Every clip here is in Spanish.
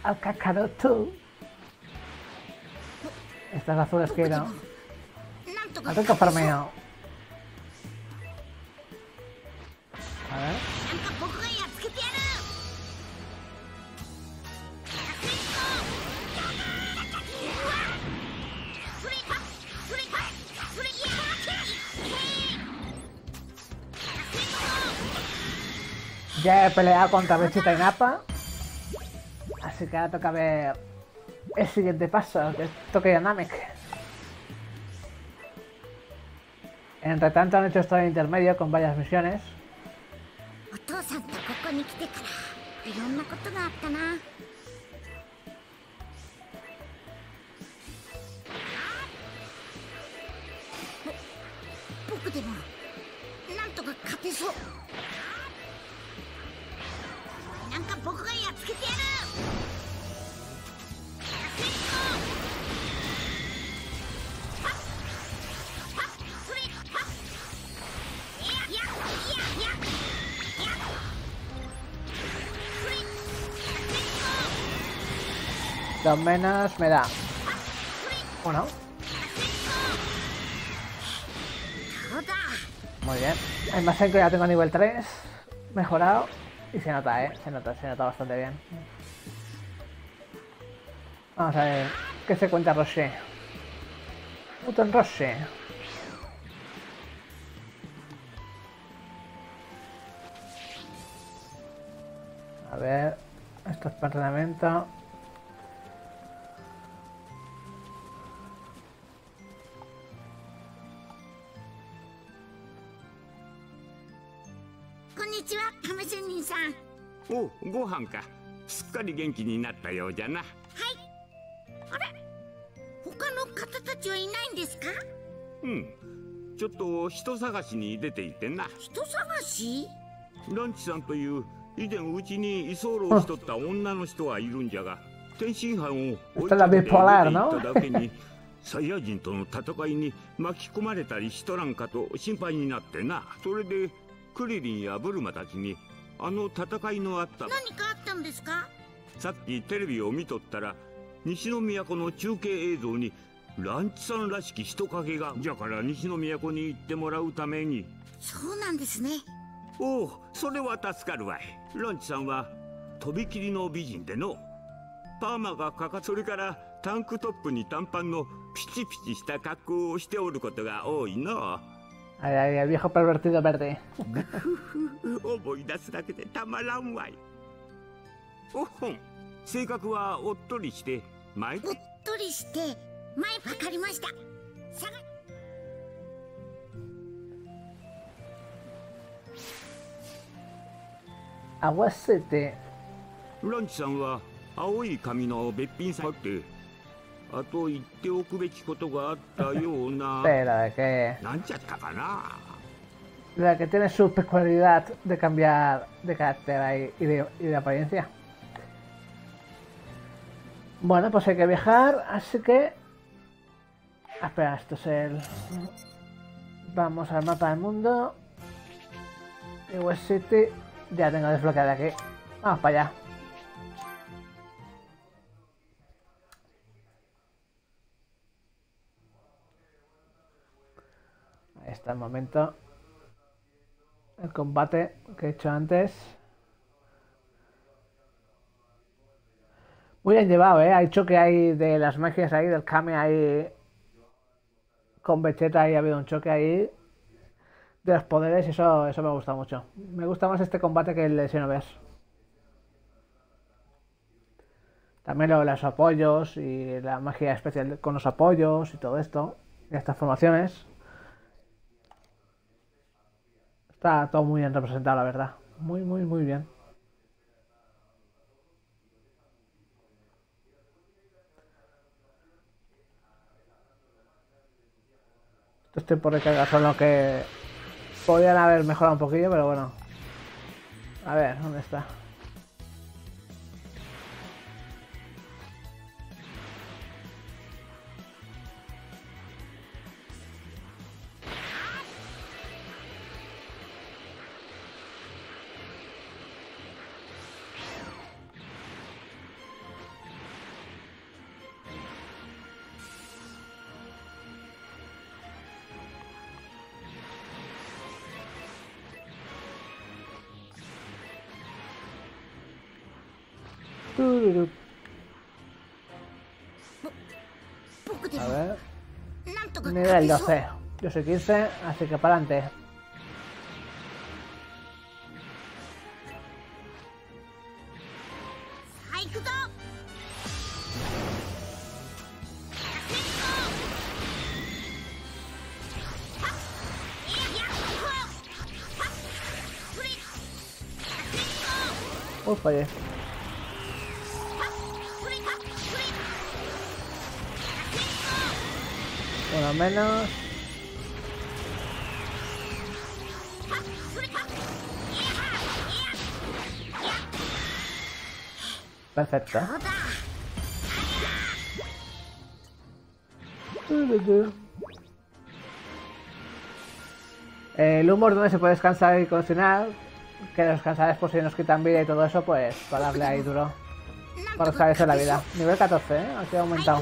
al Kakaroto. Estas azules quiero. Ataque farmeo. A ver. Ya he peleado contra Vegeta y Nappa. Así que ahora toca ver el siguiente paso, que es Tokyo Namek. Entre tanto han hecho esto de intermedio con varias misiones. Dos menos me da. Uno. Muy bien. El Masenko ya tengo a nivel 3. Mejorado. Y se nota, se nota bastante bien. Vamos a ver. ¿Qué se cuenta Roche? Muton Roche. A ver. Esto es para entrenamiento. お、ご飯か。すっかり元気になったようじゃな。はい。 あれ、他の方たちはいないんですか？ うん。ちょっと人探しに出ていてな。 人探し？ ランチさんという以前うちに居候しとった女の人はいるんじゃが、天津飯を追いかけて出て行っただけに、サイヤ人との戦いに巻き込まれたりしとらんかと心配になってな。それでクリリンやブルマたちにあの戦いのあった。 何かあったんですか？ さっきテレビを見とったら西の都の中継映像にランチさんらしき人影が。じゃから西の都に行ってもらうために。 そうなんですね。 おお、それは助かるわい。ランチさんはとびきりの美人での。パーマがかか、それからタンクトップに短パンのピチピチした格好をしておることが多いの。 Ay, ay, el viejo pervertido verde. 思い出すだけでたまらんわい。おほん、性格はおっとりして前。 おっとりして前。わかりました。 Agua 7。 ランチさんは青い髪のべっぴんさんって。あと言っておくべきことがあったような。 Pero de que. なんちゃったかな。 De que tiene su peculiaridad de cambiar de carácter ahí y de apariencia. Bueno, pues hay que viajar, así que. Espera, esto es el. Vamos al mapa del mundo. Y West City. Ya tengo desbloqueado aquí. Vamos para allá. Ahí está el momento. El combate que he hecho antes. Muy bien llevado, ¿eh? Hay choque ahí de las magias ahí, del Kame ahí. Con Vegeta ahí ha habido un choque ahí. De los poderes y eso me gusta mucho. Me gusta más este combate que el de Xenoverse. También lo de los apoyos y la magia especial con los apoyos y todo esto. Y estas formaciones. Está todo muy bien representado, la verdad. Muy, muy, muy bien. Estoy por recargar solo que podrían haber mejorado un poquillo, pero bueno. A ver, ¿dónde está? Tururú. A ver. Nivel 12. Yo soy 15, así que para adelante. Fallé. Uno menos. Perfecto. El humor donde se puede descansar y cocinar, que los cansares por si nos quitan vida y todo eso, pues para darle ahí duro. Para rescatarse la vida. Nivel 14, aquí ha aumentado.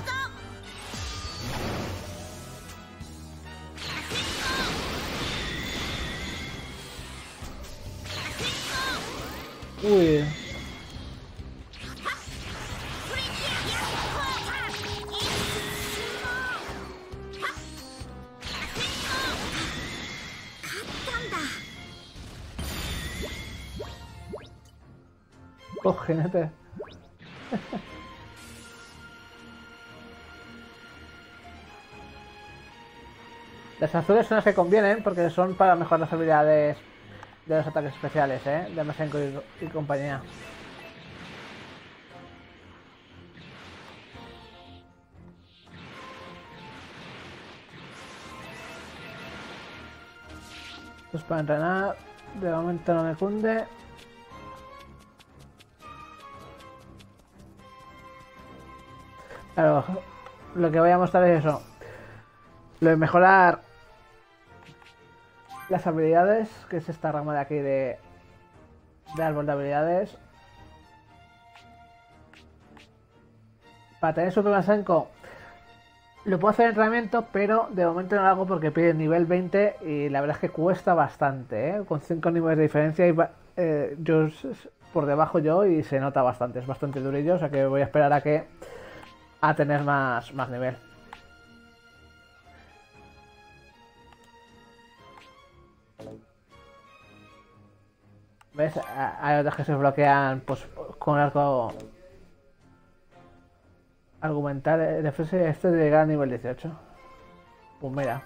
Uy. Cogénate. Las azules son las que convienen porque son para mejorar las habilidades de los ataques especiales, de Masenko y compañía. Esto es para entrenar. De momento no me cunde. Claro, lo que voy a mostrar es eso. Lo de mejorar las habilidades, que es esta rama de aquí de árbol de habilidades. Para tener Super Masenko lo puedo hacer en entrenamiento, pero de momento no lo hago porque pide nivel 20 y la verdad es que cuesta bastante, con 5 niveles de diferencia y yo por debajo yo y se nota bastante, es bastante durillo, o sea que voy a esperar a tener más nivel. ¿Ves? Hay otras que se bloquean pues con arco argumental. El FC este de llegar a nivel 18. Pues mira,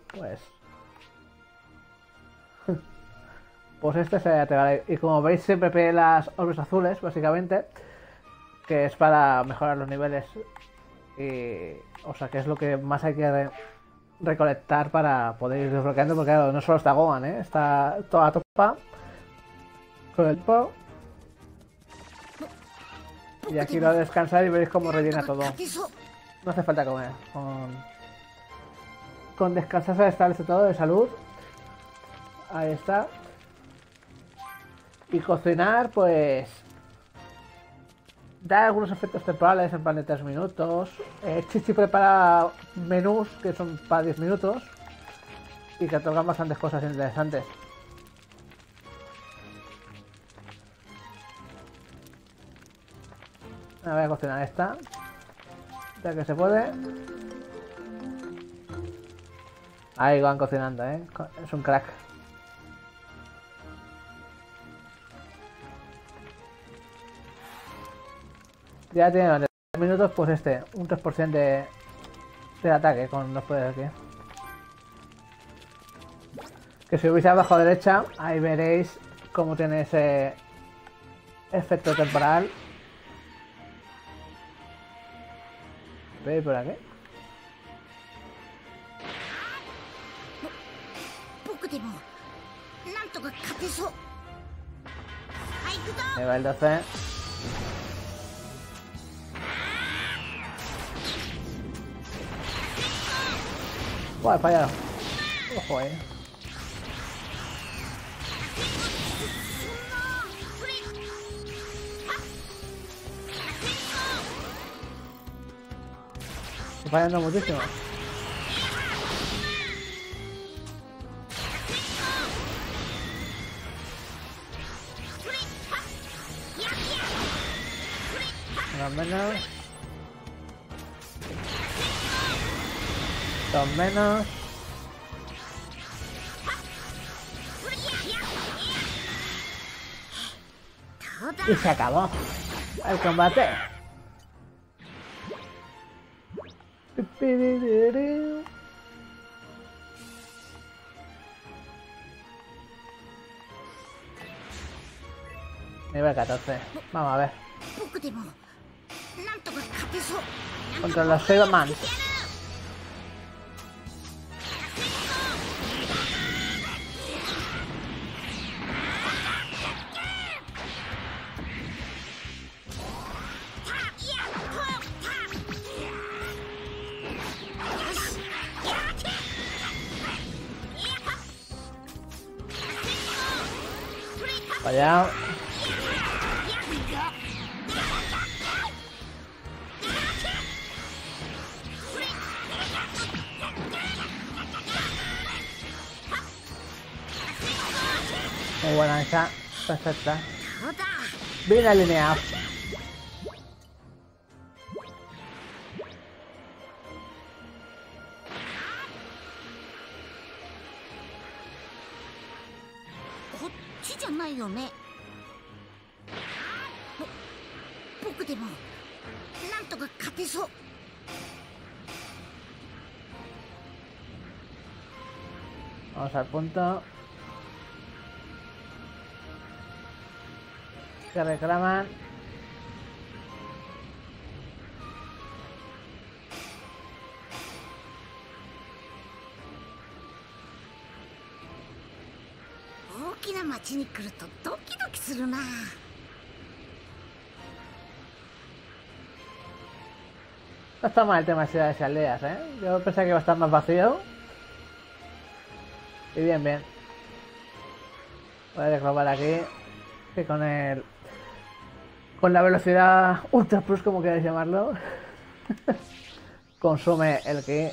pues este se te vale. Y como veis siempre pide las orbes azules, básicamente, que es para mejorar los niveles. Y, o sea que es lo que más hay que recolectar para poder ir desbloqueando, porque claro, no solo está Gohan, está toda topa con el po. Y aquí lo de descansar y veréis cómo rellena todo. No hace falta comer. Con descansar se establece todo de salud. Ahí está. Y cocinar, pues da algunos efectos temporales en plan de 3 minutos. Chichi prepara menús que son para 10 minutos y que otorgan bastantes cosas interesantes. Voy a cocinar esta, ya que se puede. Ahí van cocinando, es un crack. Ya tiene 3 minutos, pues un 3% de ataque con los poderes aquí. Que si hubiese abajo a derecha, ahí veréis cómo tiene ese efecto temporal. ¿Veis por aquí? Nivel 12. Buah, he fallado. Ojo, Estoy fallando muchísimo. Uno menos. Dos menos. Y se acabó el combate. Nivel 14. Vamos a ver. Contra los Sailormans. Fallado. Muy buena esa. Perfecta. Bien alineado. Vamos al punto. Que reclaman. No está mal el tema de ciudades y aldeas, ¿eh? Yo pensé que iba a estar más vacío. Y bien, bien. Voy a reclamar aquí. Que con el... con la velocidad Ultra Plus, como queráis llamarlo. Consume el ki.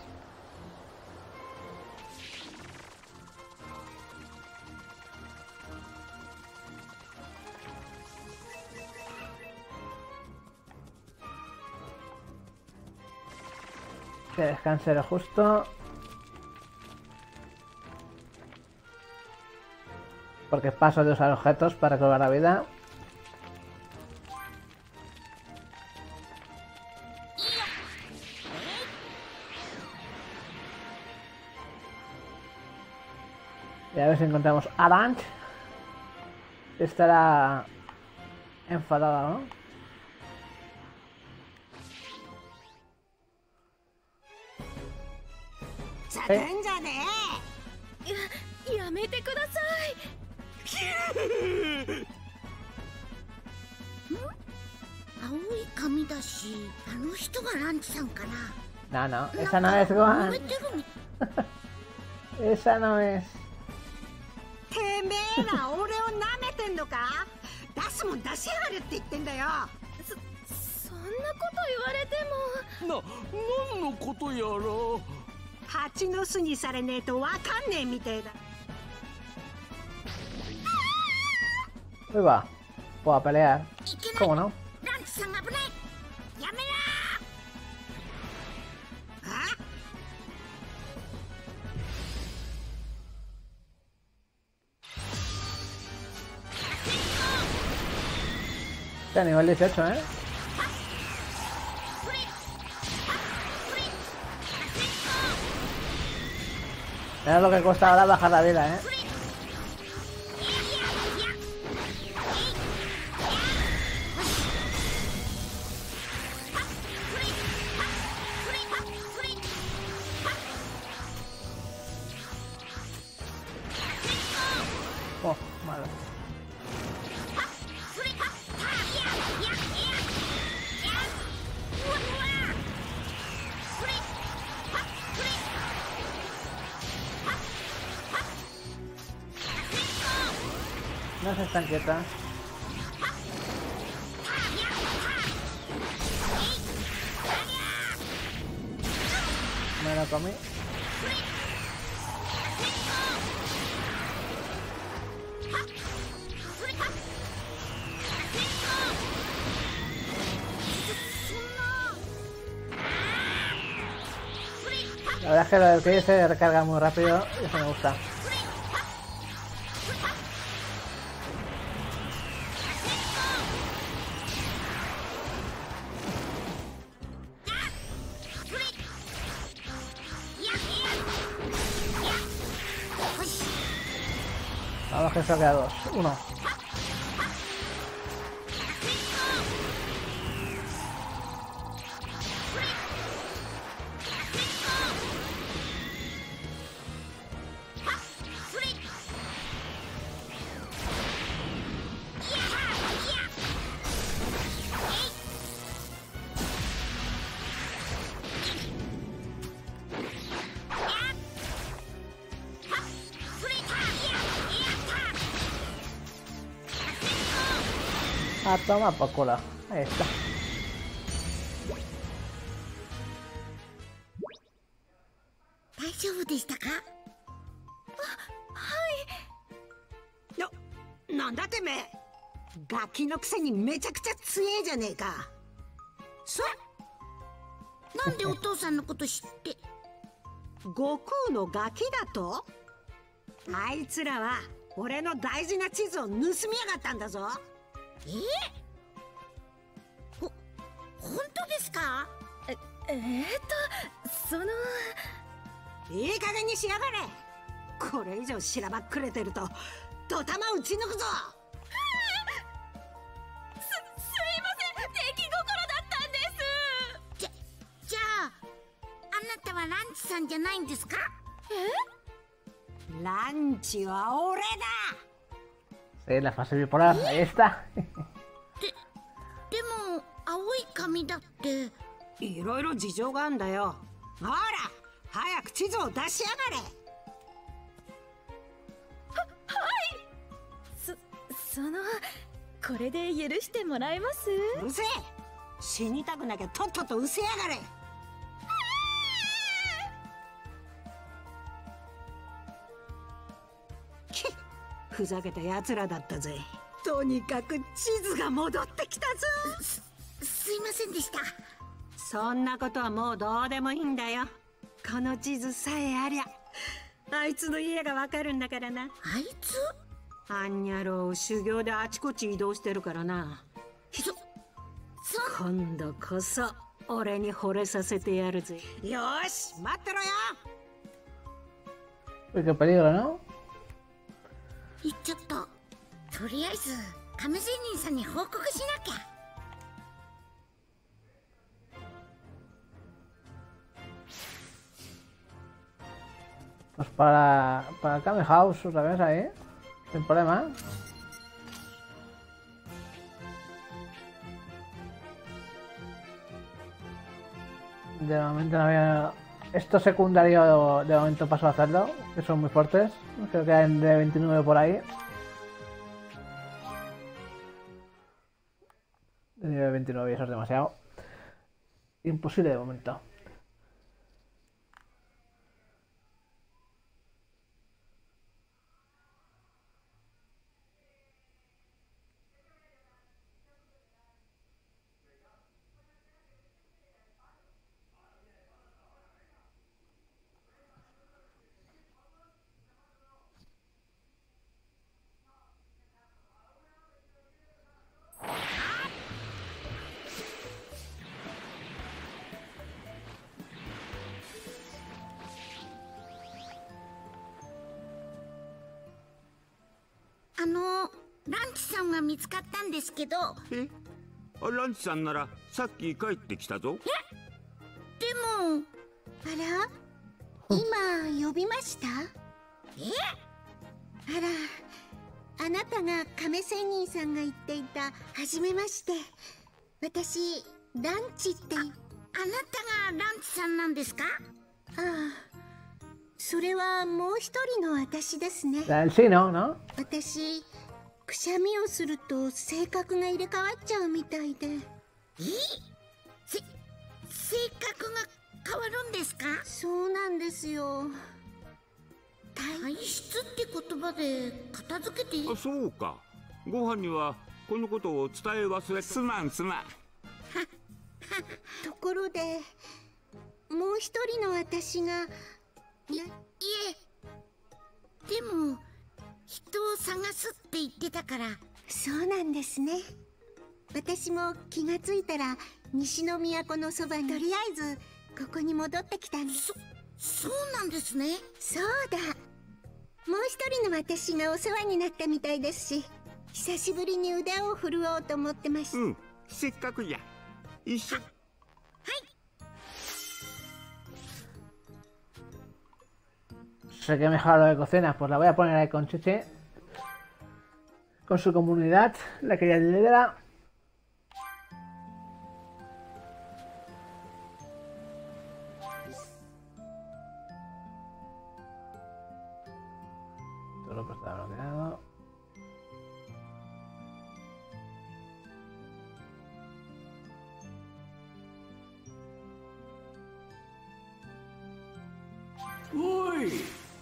Que descanse lo justo. Porque paso de usar objetos para recobrar la vida. Y a ver si encontramos a Orange. Estará enfadada, ¿no? No, no, esa no es Gohan. Esa no es. Uy, va. Puedo pelear. ¿Cómo no? Está a nivel 18, ¿eh? Mira lo que cuesta ahora bajar la vida, ¿eh? Oh, malo. No se están quietas. Me lo comí. La verdad es que el que se recarga muy rápido y eso me gusta. Vamos que eso queda 2. 1. Ah, toma por cola. Ahí está. なんだてめえ、ガキのくせにめちゃくちゃ強えじゃねえか。 なんでお父さんのこと知って？ 悟空のガキだと？あいつらは俺の大事な地図を盗みやがったんだぞ。 本当ですか？ いい加減にしやがれ。これ以上しらばっくれてるとドタマ打ち抜くぞ。 すいません、出来心だったんです。 じゃあなたはランチさんじゃないんですか？ ランチは俺だ。 Sí, la fase bipolar, ahí está. でも青い髪だって。 いろいろ事情があんだよ。ほら早く地図を出しやがれ。 これで許してもらえます？ うるせえ。死にたくなきゃとっととうせやがれ。ふざけた奴らだったぜ。とにかく地図が戻ってきたぞ。 すいませんでした。 そんなことはもうどうでもいいんだよ。この地図さえありゃあいつの家がわかるんだからな。 あいつ？ あんにゃろう修行であちこち移動してるからな。今度こそ俺に惚れさせてやるぜ。よし待ってろよ。 Uy, qué peligro, ¿no? 行っちゃった。とりあえず亀仙人さんに報告しなきゃ。 Pues para Kame House otra vez ahí, sin problema. De momento no había... Esto secundario de momento paso a hacerlo, que son muy fuertes. Creo que hay de 29 por ahí. De nivel 29 y eso es demasiado. Imposible de momento. ランチさんは見つかったんですけど。 ランチさんならさっき帰ってきたぞ。 でも。 あら、今呼びました？あら、あなたが亀仙人さんが言っていたはじめまして。私ランチって。 あなたがランチさんなんですか？ ああ、それはもう一人の私ですね。 Sí, ¿no? 私くしゃみをすると性格が入れ替わっちゃうみたいで。 性格が変わるんですか？ そうなんですよ。 体質って言葉で片付けていい？ そうか。ご飯にはこのことを伝え忘れ。すまん。 ところでもう一人の私がいえ、でも人を探すって言ってたから。 そうなんですね。私も気がついたら西の都のそばに、とりあえずここに戻ってきたんです。 そうなんですね。 そうだ、もう一人の私がお世話になったみたいですし、久しぶりに腕を振るおうと思ってました。 うん、せっかくじゃ。一緒。 Sé que mejora lo de cocina, pues la voy a poner ahí con Chichi. Con su comunidad, la que ella lidera. Todo lo que está bloqueado. ¡Uy!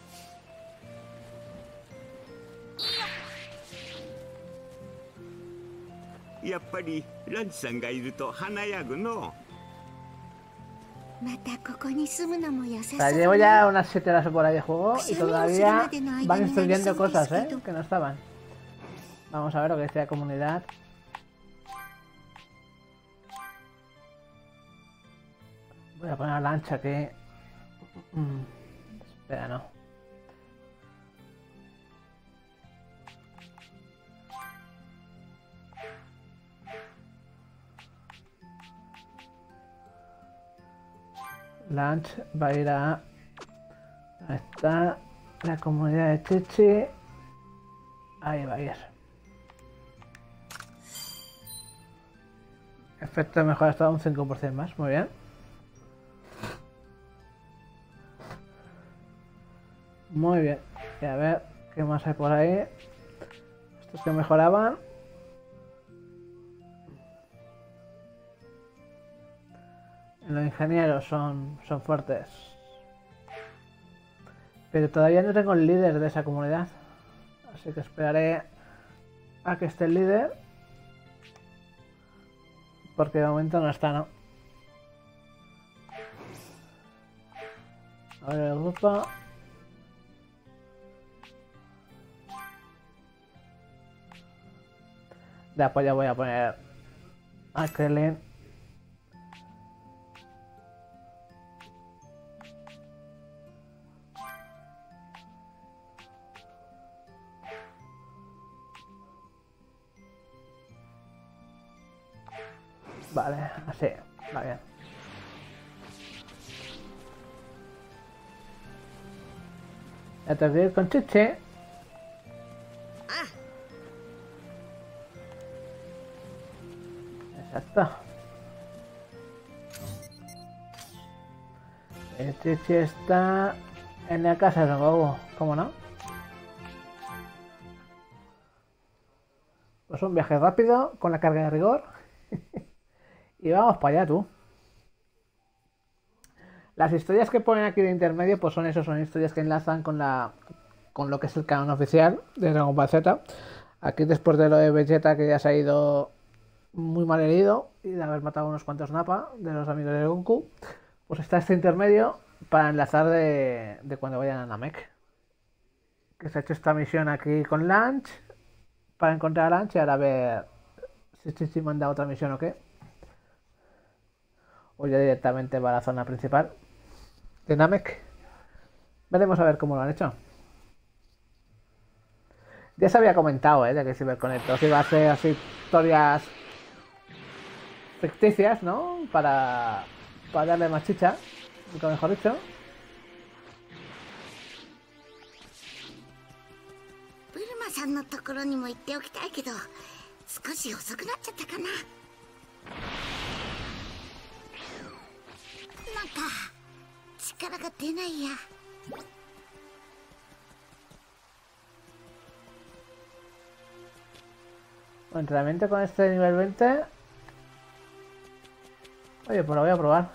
やっぱりランチさんがいると華やぐの。 またここに住むのも良さそう。 Llevo ya unas 7 horas por ahí de juego y todavía van instruyendo cosas, que no estaban. Vamos a ver lo que dice la comunidad. Voy a poner la lancha aquí. Espera, no. Lunch va a ir a... Ahí está la comunidad de Chichi. Ahí va a ir. Efecto de mejora está un 5% más, muy bien. Muy bien. Y a ver qué más hay por ahí. Estos que mejoraban. Los ingenieros son fuertes. Pero todavía no tengo el líder de esa comunidad. Así que esperaré a que esté el líder. Porque de momento no está, ¿no? A ver el grupo. Ya, pues ya voy a poner a Krillin. Vale, así, va bien. Ya tengo que ir con Chichi. Exacto. El Chichi está en la casa de Goku, ¿cómo no? Pues un viaje rápido con la carga de rigor. Y vamos para allá, tú. Las historias que ponen aquí de intermedio, pues son historias que enlazan con lo que es el canon oficial de Dragon Ball Z. Aquí, después de lo de Vegeta, que ya se ha ido muy mal herido y de haber matado unos cuantos Nappa de los amigos de Goku, pues está este intermedio para enlazar de cuando vayan a Namek. Que se ha hecho esta misión aquí con Lunch para encontrar a Lunch y ahora a ver si Chichi manda otra misión o qué. O ya directamente va a la zona principal de Namek. Veremos a ver cómo lo han hecho. Ya se había comentado, de que Cyberconnectos iba a hacer así historias ficticias, ¿no? Para darle más chicha, nunca mejor dicho. Bulma-sanのところにも行っておきたいけど、少し遅くなっちゃったかな。なんか力が出ないや。 Entrenamiento con este nivel 20. Oye, pues lo voy a probar.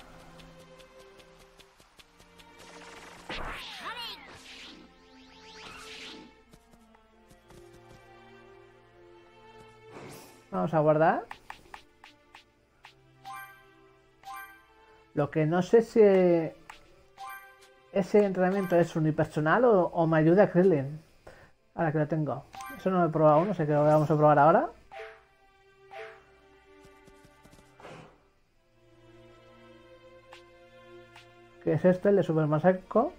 Vamos a guardar. Lo que no sé si ese entrenamiento es unipersonal o me ayuda a Krillin. Ahora que lo tengo. Eso no lo he probado aún, no sé qué lo vamos a probar ahora. ¿Qué es este? El de Super Masako.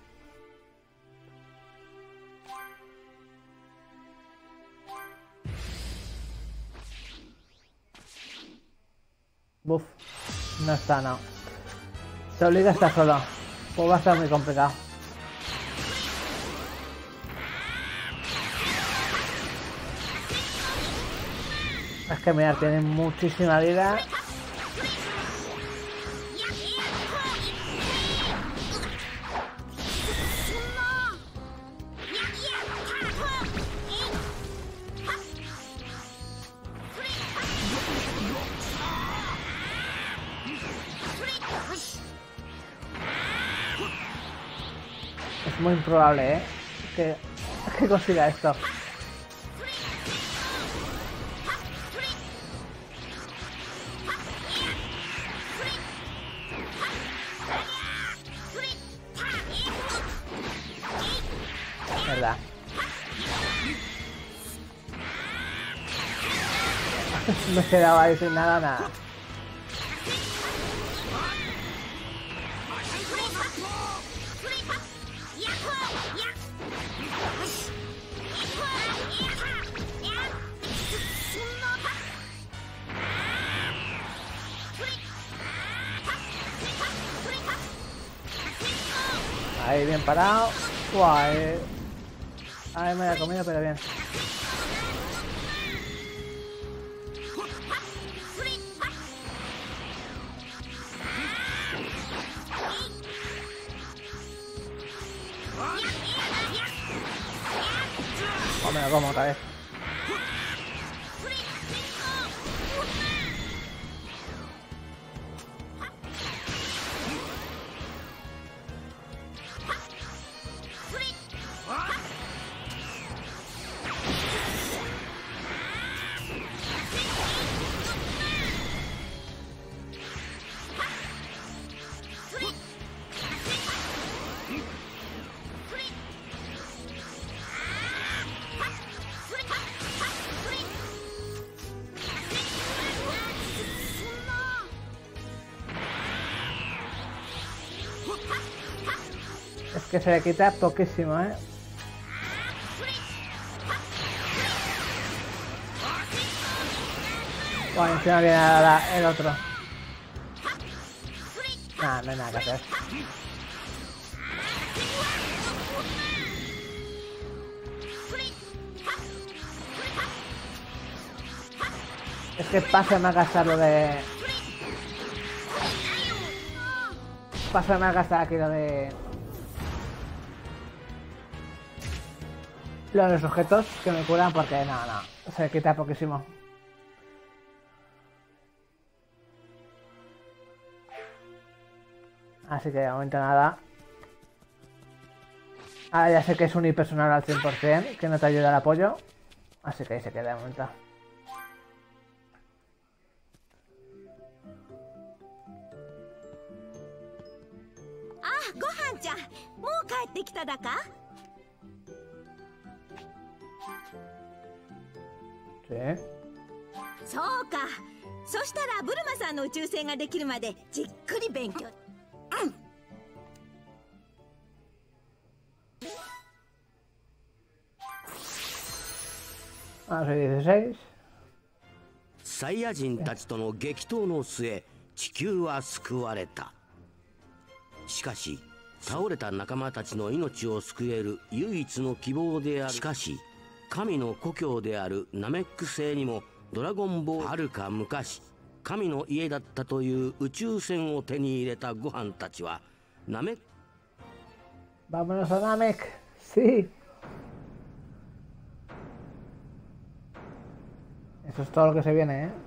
Buf, no está, no. Te obliga a estar solo. Pues va a estar muy complicado. Es que mirad, tiene muchísima vida. Es muy improbable, que consiga esto. Verdad. Me quedaba ahí sin nada. Ahí, bien parado. Guay. Ahí me la he comido, pero bien. Oh, me la como otra vez. Es que se le quita poquísimo, ¿eh? Bueno, encima viene ahora el otro. Nada, no hay nada que hacer. Es que pásame a gastar lo de... Pásame a gastar aquí lo de... Lo de los objetos que me curan porque no, se quita poquísimo. Así que de momento nada. Ahora ya sé que es unipersonal al 100%, que no te ayuda el apoyo. Así que ahí se queda de momento. Ah, Gohan-chan, ¿もう帰ってきただか? Sí. そうか。そしたらブルマさんの宇宙船ができるまでじっくり勉強。 Ah, soy 16. サイヤ人たちとの激闘の末、地球は救われた。しかし倒れた仲間たちの命を救える唯一の希望である。しかし神の故郷であるナメック星にもドラゴンボールはるか昔神の家だったという宇宙船を手に入れたご飯たちはナメック Vámonos a Namek. Sí. Eso es todo lo que se viene, ¿eh?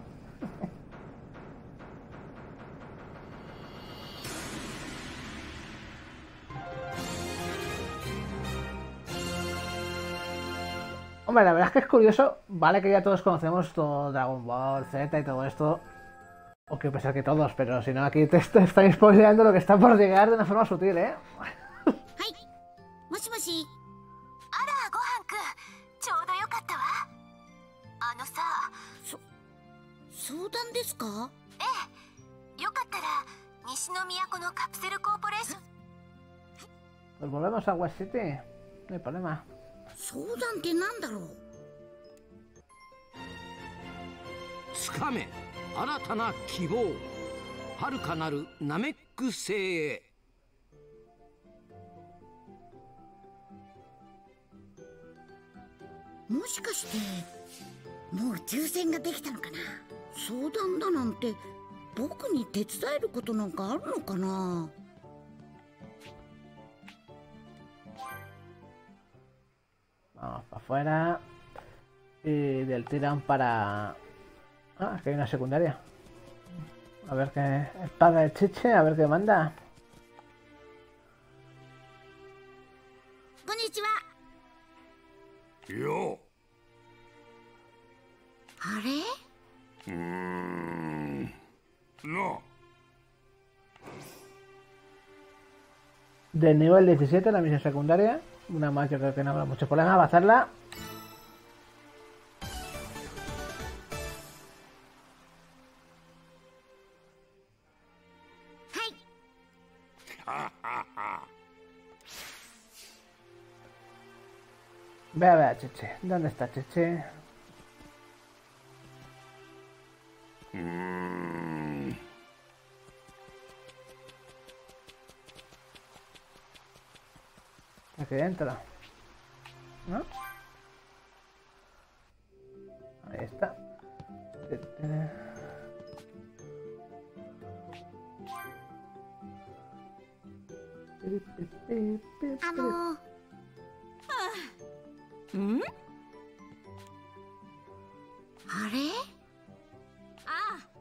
Hombre, la verdad es que es curioso, vale que ya todos conocemos todo Dragon Ball Z y todo esto, O que pensar que todos, pero si no aquí te estoy spoileando lo que está por llegar de una forma sutil, ¿eh? もしもし。 あら、ごはんくん、ちょうどよかったわ。あのさ、 相談ですか？ ええ、よかったら西の都のカプセルコーポレーション。 Pues volvemos a West City, no hay problema. 相談ってなんだろう？ つかめ新たな希望、遥かなるナメック星へ。 もしかしてもう抽選ができたのかな？相談だなんて僕に手伝えることなんかあるのかな？ Vamos para afuera. Y del tirón para... Ah, que hay una secundaria. A ver qué... Paga el chiche, a ver qué manda. こんにちは。 よ。 あれ？ No. De nivel 17 la misión secundaria. Una más, yo creo que no habrá mucho problema. Va a hacerla. Ve a ver a Cheche. ¿Dónde está Cheche? Aquí dentro. ¿No? Ahí está. Mm? あれ？ ああ。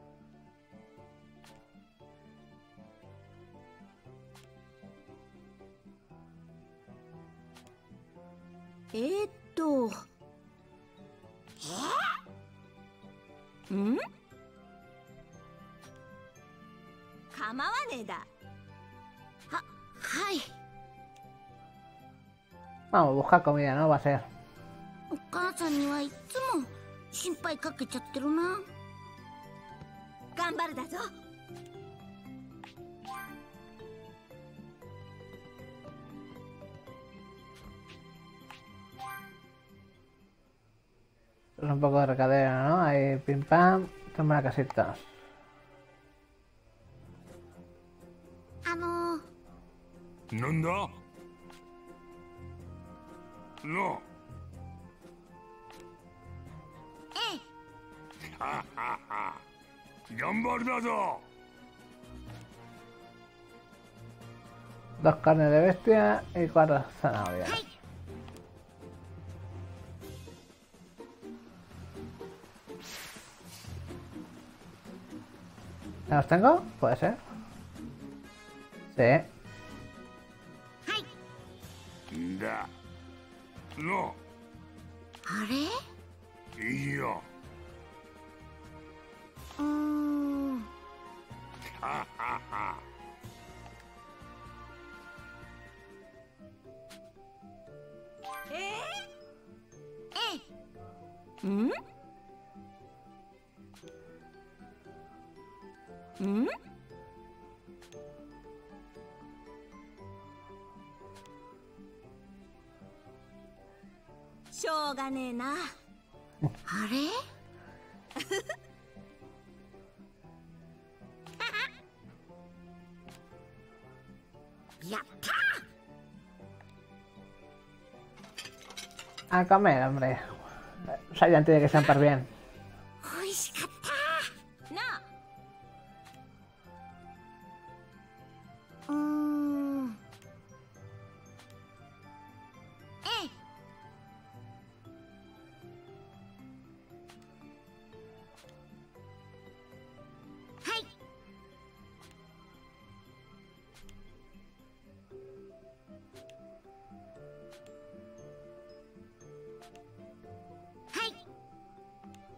ん？構わねえだ。 はい。 Vamos a buscar comida, ¿no? Va a ser. お母さんにはいつも心配かけちゃってるな。 頑張るだぞ。 Es un poco de recadero, ¿no? Ahí pim pam, toma la casita. なんだ？の。 ええ。 ははは。頑張るだぞ。 2 carnes de bestia y 4 zanahorias. ¿Ya los tengo? Puede ser. Sí. だ。の。 あれ？ いいよ。ははは。 ん？ん？しょうがねえな。 あれ？やった！ A comer, hombre. O sea, ya antes de que sean par bien. 美味しかった。 なあ。 ええ。はい。はい。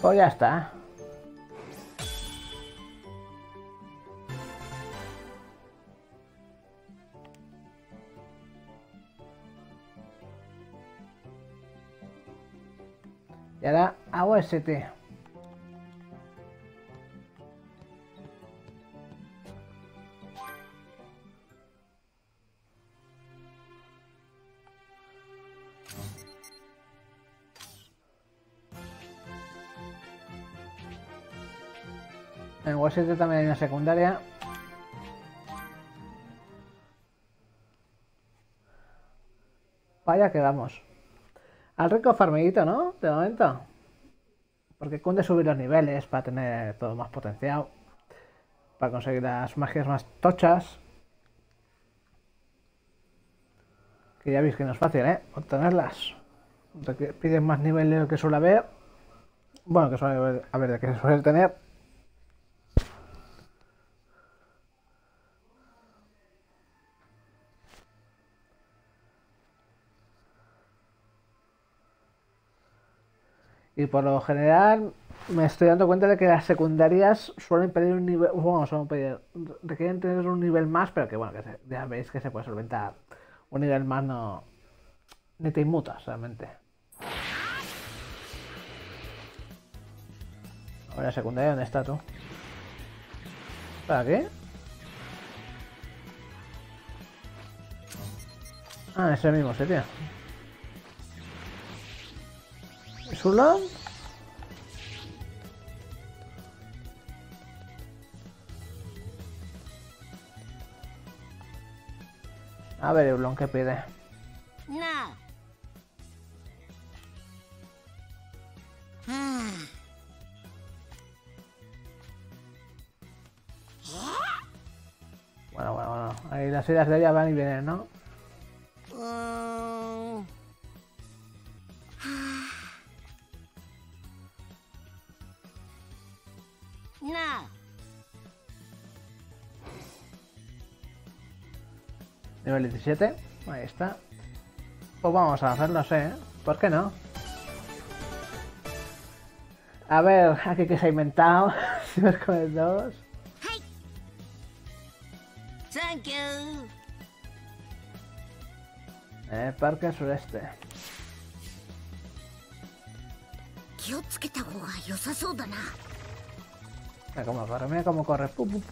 Pues ya está. Y ahora hago ST. En UST también hay una secundaria. Vaya que vamos. Al rico farmiguito, ¿no? De momento. Porque cunde subir los niveles para tener todo más potenciado. Para conseguir las magias más tochas. Que ya veis que no es fácil, ¿eh? Obtenerlas. Piden más nivel de lo que suele haber. Bueno, que suele haber, de que se suele tener. Y por lo general me estoy dando cuenta de que las secundarias suelen pedir un nivel, bueno, requieren tener un nivel más, pero que bueno, que ya veis que se puede solventar. Un nivel más no, ni te inmutas realmente. Ahora secundaria, ¿dónde está tú? ¿Para qué? Ah, es el mismo sitio. ¿Zulon? A ver, Ulon, ¿qué pide? No. Bueno. Ahí las ideas de ella van y vienen, ¿no? No. Nivel 17. Ahí está. Pues vamos a hacerlo, ¿eh? ¿Por qué no? A ver, aquí que se ha inventado. Si vas con el 2. Thank you. Parque sureste. 気をつけた方が良さそうだな。 Mira cómo corre, mira cómo corre.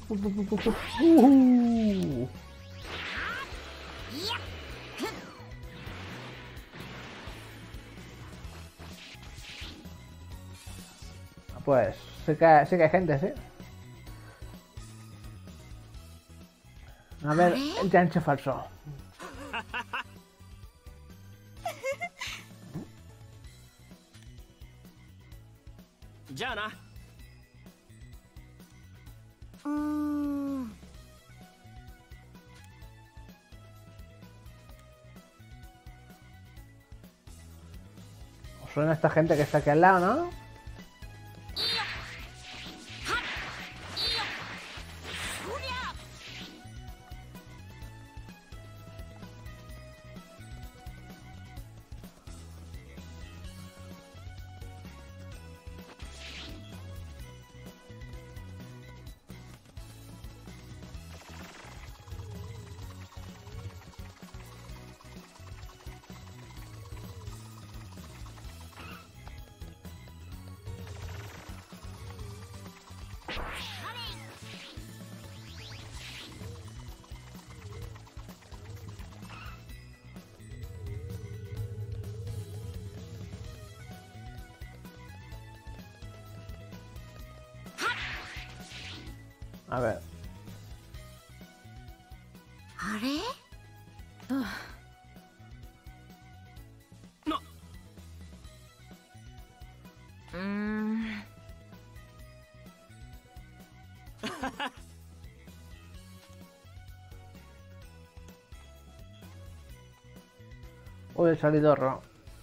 Pues sí que hay gente, sí. A ver, el gancho falso. Ya na. ¿Os suena esta gente que está aquí al lado, no? A ver. ¿Are? No. Uy, el salidorro.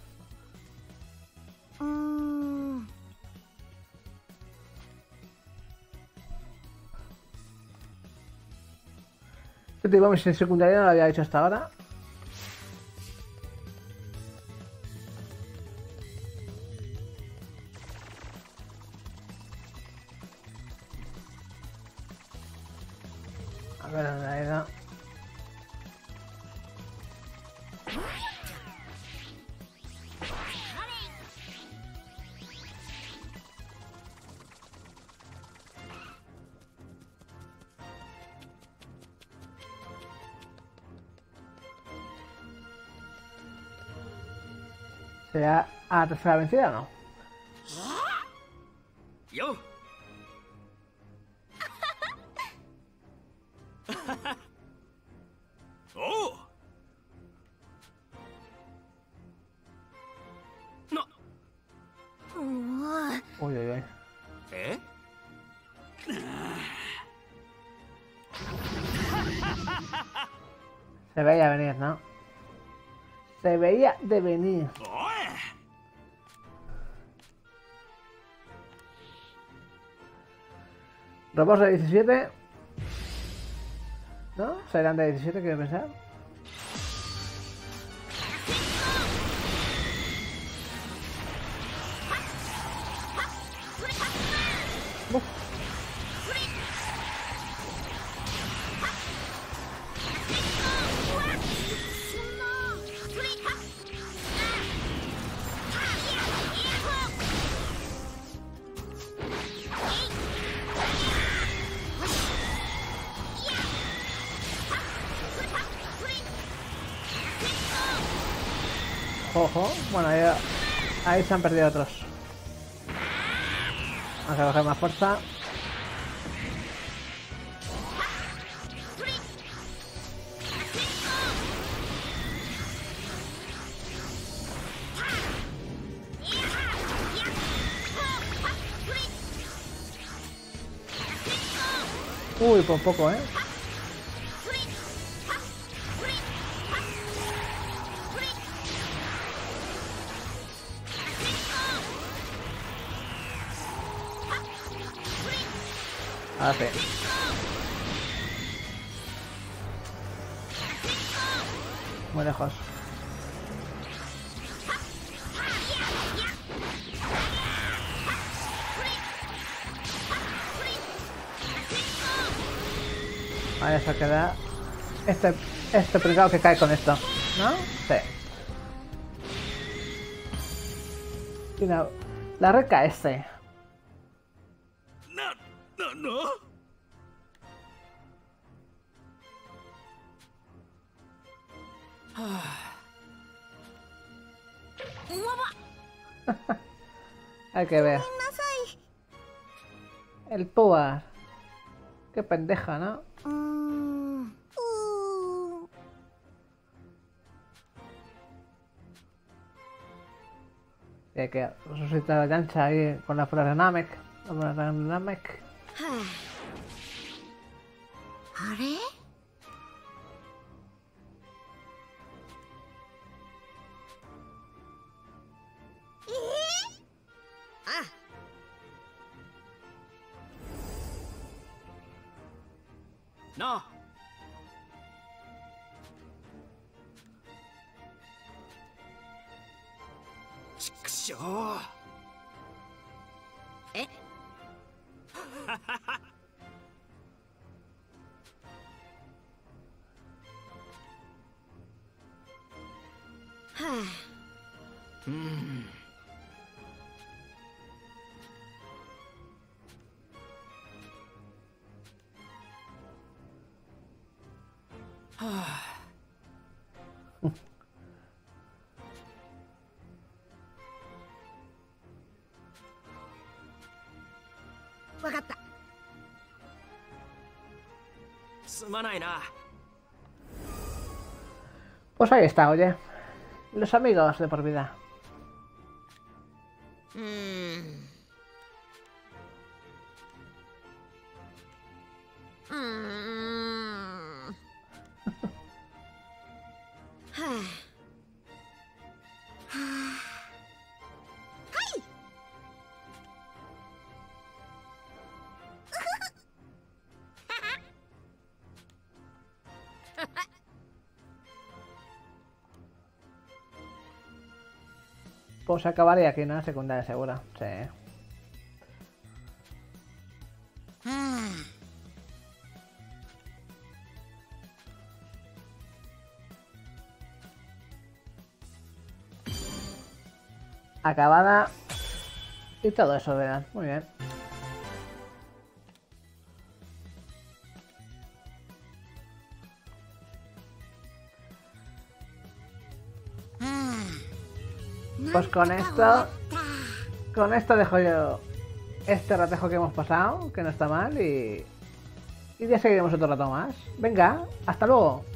Este tipo de misión secundaria no lo había hecho hasta ahora. A ver dónde ha ido. ¿Será a la tercera vencida o no? ¡Yo! ¡Oh! ¡No! Uy, uy, uy. ¿Eh? Se veía venir, ¿no? Se veía de venir. Robots de 17. ¿No? ¿Serán de 17, quiero pensar? Uf. Ojo, bueno, ahí se han perdido otros. Vamos a coger más fuerza. Uy, por poco, ¿eh? Ahora sí. Muy lejos. Vale, eso queda. Este pringado que cae con esto, ¿no? Sí. Y la reca este. No. Hay que ver. El Puar. Qué pendeja, ¿no? Y hay que resucitar a Yancha ahí con la flor de Namek. La flor de Namek. あれ？ なあ。ちくしょう。 え？わかった。 すまないな。 Pues ahí está, oye. Los amigos de por vida. Pues acabaría aquí, ¿no? Secundaria segura. Sí. acabada y todo eso, verán. Muy bien. Pues con esto dejo yo este ratejo que hemos pasado, que no está mal, y ya seguiremos otro rato más. Venga, hasta luego.